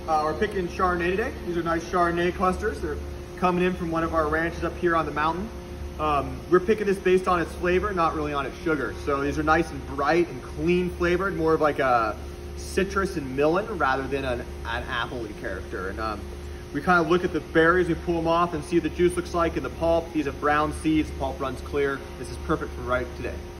We're picking Chardonnay today. These are nice Chardonnay clusters. They're coming in from one of our ranches up here on the mountain. We're picking this based on its flavor, not really on its sugar. So these are nice and bright and clean flavored, more of like a citrus and melon rather than an apple-y character. And we kind of look at the berries, we pull them off and see what the juice looks like in the pulp. These have brown seeds, the pulp runs clear. This is perfect for right today.